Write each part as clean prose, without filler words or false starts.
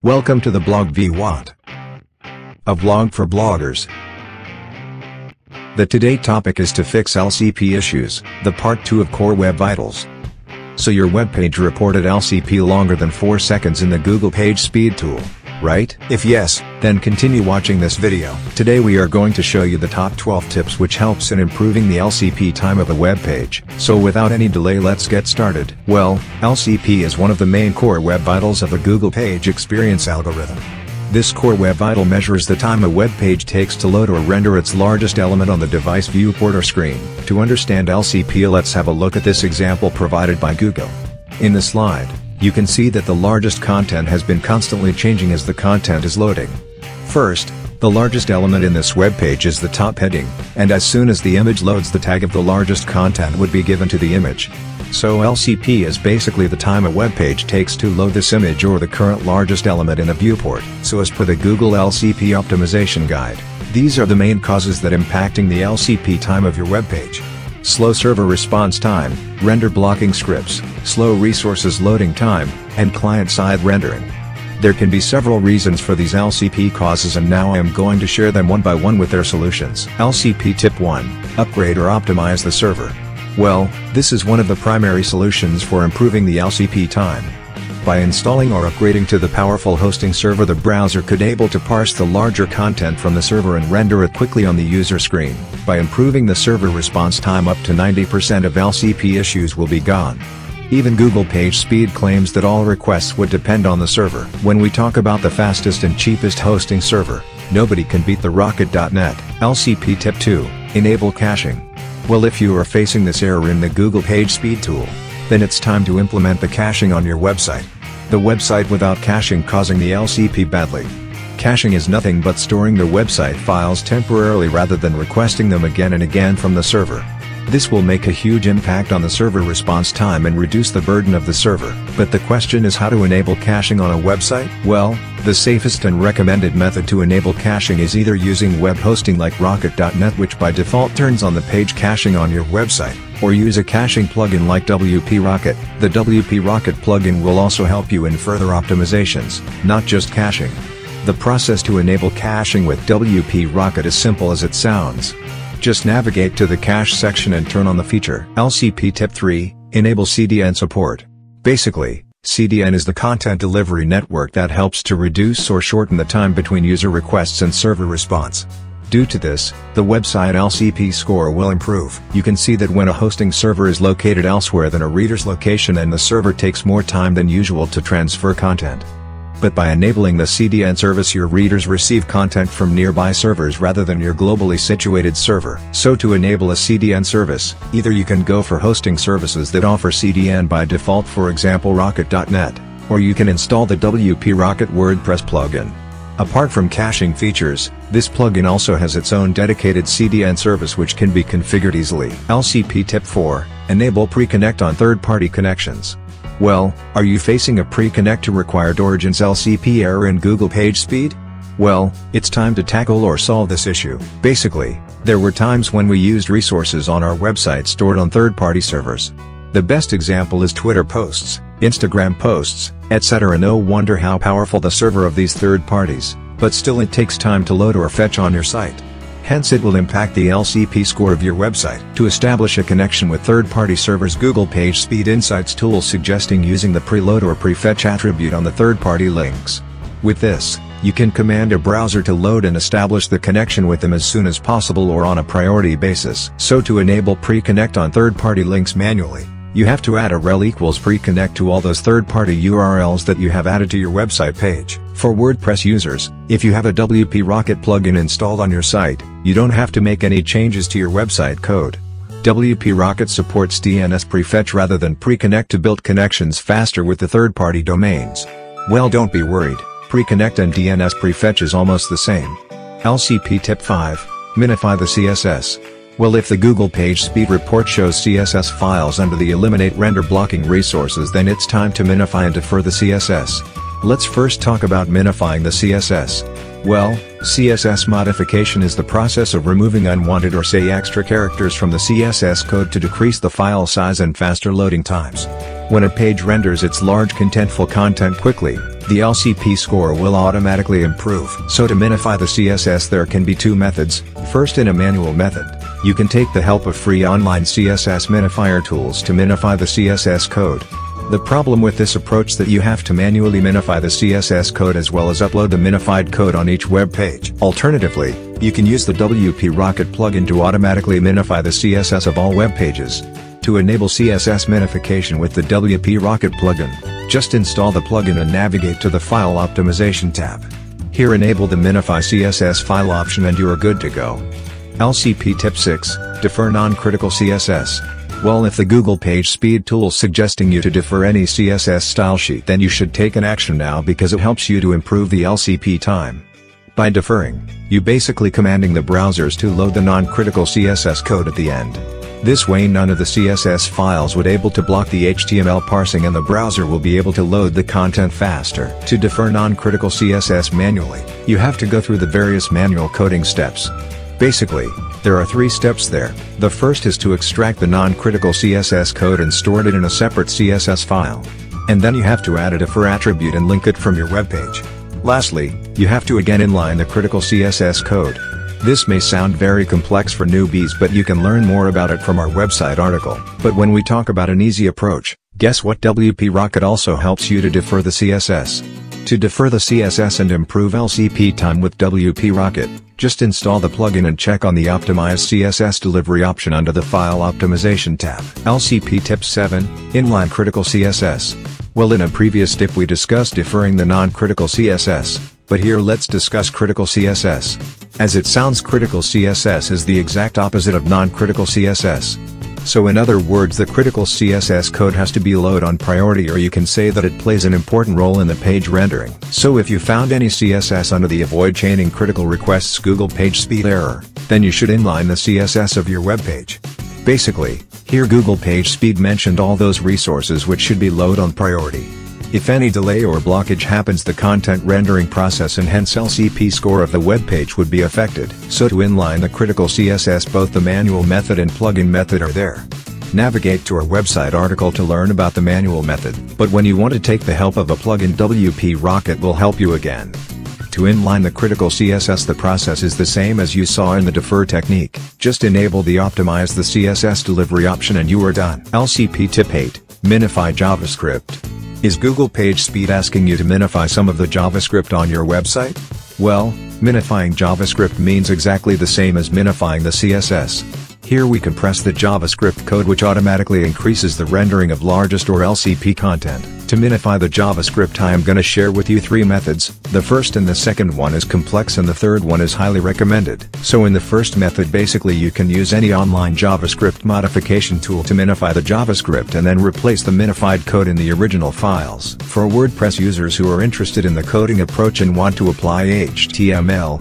Welcome to the blog VWatt, a blog for bloggers. The today topic is to fix LCP issues, the part 2 of Core Web Vitals. So your web page reported LCP longer than 4 seconds in the Google Page Speed tool, right? If yes, then continue watching this video. Today we are going to show you the top 12 tips which helps in improving the LCP time of a web page. So without any delay, let's get started. Well, LCP is one of the main Core Web Vitals of the Google Page Experience algorithm. This Core Web Vital measures the time a web page takes to load or render its largest element on the device viewport or screen. To understand LCP, let's have a look at this example provided by Google. In the slide, you can see that the largest content has been constantly changing as the content is loading. First, the largest element in this web page is the top heading, and as soon as the image loads, the tag of the largest content would be given to the image. So LCP is basically the time a web page takes to load this image or the current largest element in a viewport. So as per the Google LCP optimization guide, these are the main causes that impacting the LCP time of your web page. Slow server response time, render blocking scripts, slow resources loading time, and client-side rendering. There can be several reasons for these LCP causes, and now I am going to share them one by one with their solutions. LCP Tip 1. Upgrade or optimize the server. Well, this is one of the primary solutions for improving the LCP time. By installing or upgrading to the powerful hosting server, the browser could able to parse the larger content from the server and render it quickly on the user screen. By improving the server response time, up to 90% of LCP issues will be gone. Even Google Page Speed claims that all requests would depend on the server. When we talk about the fastest and cheapest hosting server, nobody can beat the Rocket.net. LCP Tip 2. Enable caching. Well, if you are facing this error in the Google Page Speed tool, then it's time to implement the caching on your website. The website without caching causing the LCP badly. Caching is nothing but storing the website files temporarily rather than requesting them again and again from the server. This will make a huge impact on the server response time and reduce the burden of the server. But the question is, how to enable caching on a website? Well, the safest and recommended method to enable caching is either using web hosting like Rocket.net, which by default turns on the page caching on your website, or use a caching plugin like WP Rocket. The WP Rocket plugin will also help you in further optimizations, not just caching. The process to enable caching with WP Rocket is simple as it sounds. Just navigate to the cache section and turn on the feature. LCP Tip 3. Enable CDN support. Basically, CDN is the content delivery network that helps to reduce or shorten the time between user requests and server response. Due to this, the website LCP score will improve. You can see that when a hosting server is located elsewhere than a reader's location, and the server takes more time than usual to transfer content. But by enabling the CDN service, your readers receive content from nearby servers rather than your globally situated server. So to enable a CDN service, either you can go for hosting services that offer CDN by default, for example Rocket.net, or you can install the WP Rocket WordPress plugin. Apart from caching features, this plugin also has its own dedicated CDN service which can be configured easily. LCP Tip 4. Enable pre-connect on third-party connections. Well, are you facing a pre-connect to required origins LCP error in Google Page Speed? Well, it's time to tackle or solve this issue. Basically, there were times when we used resources on our website stored on third-party servers. The best example is Twitter posts, Instagram posts, etc. No wonder how powerful the server of these third parties, but still it takes time to load or fetch on your site. Hence it will impact the LCP score of your website. To establish a connection with third-party servers, Google Page Speed Insights tool suggesting using the preload or prefetch attribute on the third-party links. With this, you can command a browser to load and establish the connection with them as soon as possible or on a priority basis. So to enable pre-connect on third-party links manually, you have to add a rel equals pre-connect to all those third-party URLs that you have added to your website page. For WordPress users, if you have a WP Rocket plugin installed on your site, you don't have to make any changes to your website code. WP Rocket supports DNS prefetch rather than pre-connect to build connections faster with the third-party domains. Well, don't be worried, pre-connect and DNS prefetch is almost the same. LCP Tip 5. Minify the CSS. Well, if the Google Page Speed report shows CSS files under the Eliminate Render Blocking resources, then it's time to minify and defer the CSS. Let's first talk about minifying the CSS. Well, CSS modification is the process of removing unwanted or say extra characters from the CSS code to decrease the file size and faster loading times. When a page renders its large contentful content quickly, the LCP score will automatically improve. So to minify the CSS there can be two methods. First, in a manual method, you can take the help of free online CSS minifier tools to minify the CSS code. The problem with this approach that you have to manually minify the CSS code as well as upload the minified code on each web page. Alternatively, you can use the WP Rocket plugin to automatically minify the CSS of all web pages. To enable CSS minification with the WP Rocket plugin, just install the plugin and navigate to the File Optimization tab. Here enable the Minify CSS file option and you are good to go. LCP Tip 6, Defer Non-Critical CSS. Well, if the Google PageSpeed tool is suggesting you to defer any CSS style sheet, then you should take an action now because it helps you to improve the LCP time. By deferring, you basically commanding the browsers to load the non-critical CSS code at the end. This way none of the CSS files would able to block the HTML parsing and the browser will be able to load the content faster. To defer non-critical CSS manually, you have to go through the various manual coding steps. Basically, there are 3 steps there. The first is to extract the non-critical CSS code and store it in a separate CSS file. And then you have to add a defer attribute and link it from your web page. Lastly, you have to again inline the critical CSS code. This may sound very complex for newbies, but you can learn more about it from our website article. But when we talk about an easy approach, guess what? WP Rocket also helps you to defer the CSS. To defer the CSS and improve LCP time with WP Rocket, just install the plugin and check on the Optimize CSS delivery option under the File Optimization tab. LCP Tip 7, Inline Critical CSS. Well, in a previous tip we discussed deferring the non-critical CSS, but here let's discuss critical CSS. As it sounds, critical CSS is the exact opposite of non-critical CSS. So in other words, the critical CSS code has to be low on priority, or you can say that it plays an important role in the page rendering. So if you found any CSS under the Avoid Chaining Critical Requests Google PageSpeed error, then you should inline the CSS of your web page. Basically, here Google PageSpeed mentioned all those resources which should be low on priority. If any delay or blockage happens, the content rendering process and hence LCP score of the web page would be affected. So to inline the critical CSS, both the manual method and plugin method are there. Navigate to our website article to learn about the manual method, but when you want to take the help of a plugin, WP Rocket will help you again. To inline the critical CSS, the process is the same as you saw in the defer technique. Just enable the Optimize the CSS delivery option and you are done. LCP Tip 8, Minify JavaScript. Is Google PageSpeed asking you to minify some of the JavaScript on your website? Well, minifying JavaScript means exactly the same as minifying the CSS. Here we compress the JavaScript code, which automatically increases the rendering of largest or LCP content. To minify the JavaScript, I am gonna share with you 3 methods. The first and the second one is complex and the third one is highly recommended. So in the first method, basically you can use any online JavaScript modification tool to minify the JavaScript and then replace the minified code in the original files. For WordPress users who are interested in the coding approach and want to apply HTML,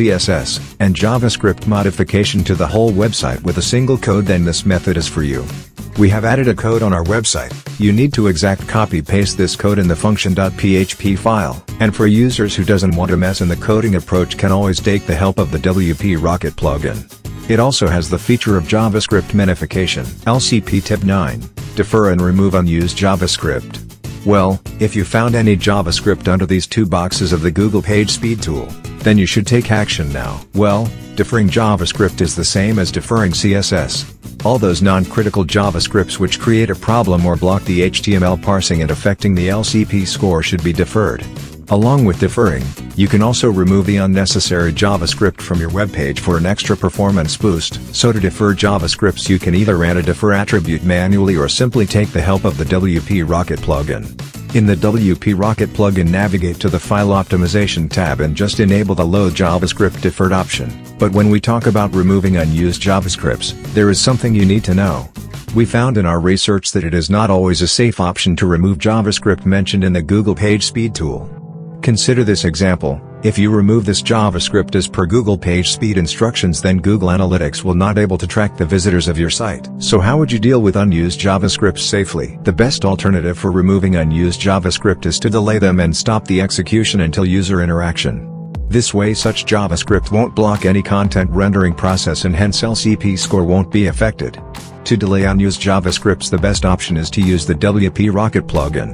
CSS, and JavaScript modification to the whole website with a single code, then this method is for you. We have added a code on our website. You need to exact copy-paste this code in the function.php file. And for users who doesn't want to mess in the coding approach, can always take the help of the WP Rocket plugin. It also has the feature of JavaScript minification. LCP Tip 9, Defer and remove unused JavaScript. Well, if you found any JavaScript under these 2 boxes of the Google PageSpeed tool, then you should take action now. Well, deferring JavaScript is the same as deferring CSS. All those non-critical JavaScripts which create a problem or block the HTML parsing and affecting the LCP score should be deferred. Along with deferring, you can also remove the unnecessary JavaScript from your web page for an extra performance boost. So to defer JavaScripts, you can either add a defer attribute manually or simply take the help of the WP Rocket plugin. In the WP Rocket plugin, navigate to the File Optimization tab and just enable the Load JavaScript Deferred option. But when we talk about removing unused JavaScripts, there is something you need to know. We found in our research that it is not always a safe option to remove JavaScript mentioned in the Google PageSpeed tool. Consider this example. If you remove this JavaScript as per Google PageSpeed instructions, then Google Analytics will not able to track the visitors of your site. So how would you deal with unused JavaScript safely? The best alternative for removing unused JavaScript is to delay them and stop the execution until user interaction. This way such JavaScript won't block any content rendering process and hence LCP score won't be affected. To delay unused JavaScripts, the best option is to use the WP Rocket plugin.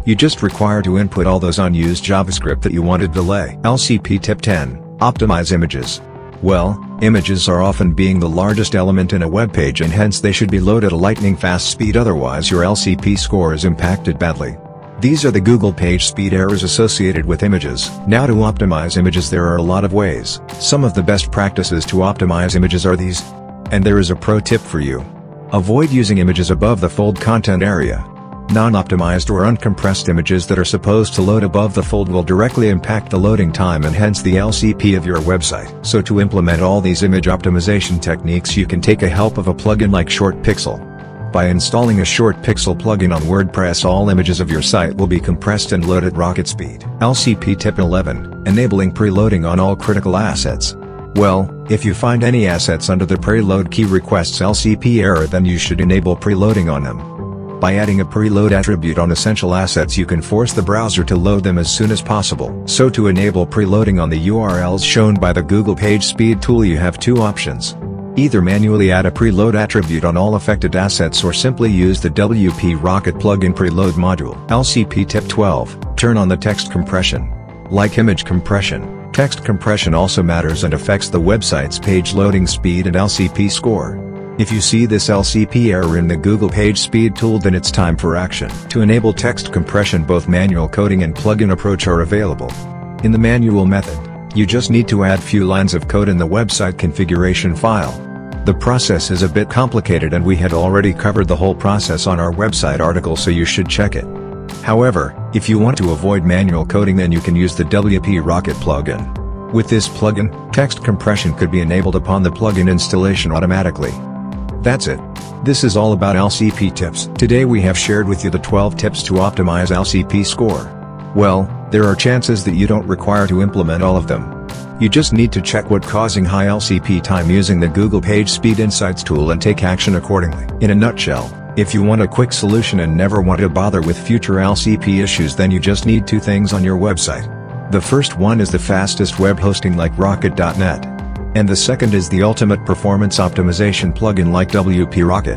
You just require to input all those unused JavaScript that you want to delay. LCP Tip 10, Optimize Images. Well, images are often being the largest element in a web page and hence they should be loaded at a lightning fast speed, otherwise your LCP score is impacted badly. These are the Google page speed errors associated with images. Now, to optimize images there are a lot of ways. Some of the best practices to optimize images are these. And there is a pro tip for you. Avoid using images above the fold content area. Non-optimized or uncompressed images that are supposed to load above the fold will directly impact the loading time and hence the LCP of your website. So to implement all these image optimization techniques you can take a help of a plugin like ShortPixel. By installing a ShortPixel plugin on WordPress, all images of your site will be compressed and loaded at rocket speed. LCP Tip 11, Enabling Preloading on all critical assets. Well, if you find any assets under the preload key requests LCP error, then you should enable preloading on them. By adding a preload attribute on essential assets you can force the browser to load them as soon as possible. So to enable preloading on the URLs shown by the Google Page Speed tool you have two options. Either manually add a preload attribute on all affected assets or simply use the WP Rocket plugin preload module. LCP Tip 12, Turn on the text compression. Like image compression, text compression also matters and affects the website's page loading speed and LCP score. If you see this LCP error in the Google Page Speed tool, then it's time for action. To enable text compression, both manual coding and plugin approach are available. In the manual method, you just need to add few lines of code in the website configuration file. The process is a bit complicated and we had already covered the whole process on our website article, so you should check it. However, if you want to avoid manual coding, then you can use the WP Rocket plugin. With this plugin, text compression could be enabled upon the plugin installation automatically. That's it. This is all about LCP tips. Today we have shared with you the 12 tips to optimize LCP score. Well, there are chances that you don't require to implement all of them. You just need to check what's causing high LCP time using the Google Page Speed Insights tool and take action accordingly. In a nutshell, if you want a quick solution and never want to bother with future LCP issues, then you just need two things on your website. The first one is the fastest web hosting like Rocket.net. And the second is the ultimate performance optimization plugin like WP Rocket.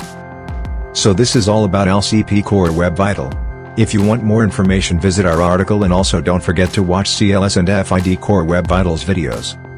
So this is all about LCP Core Web Vital. If you want more information, visit our article, and also don't forget to watch CLS and FID Core Web Vitals videos.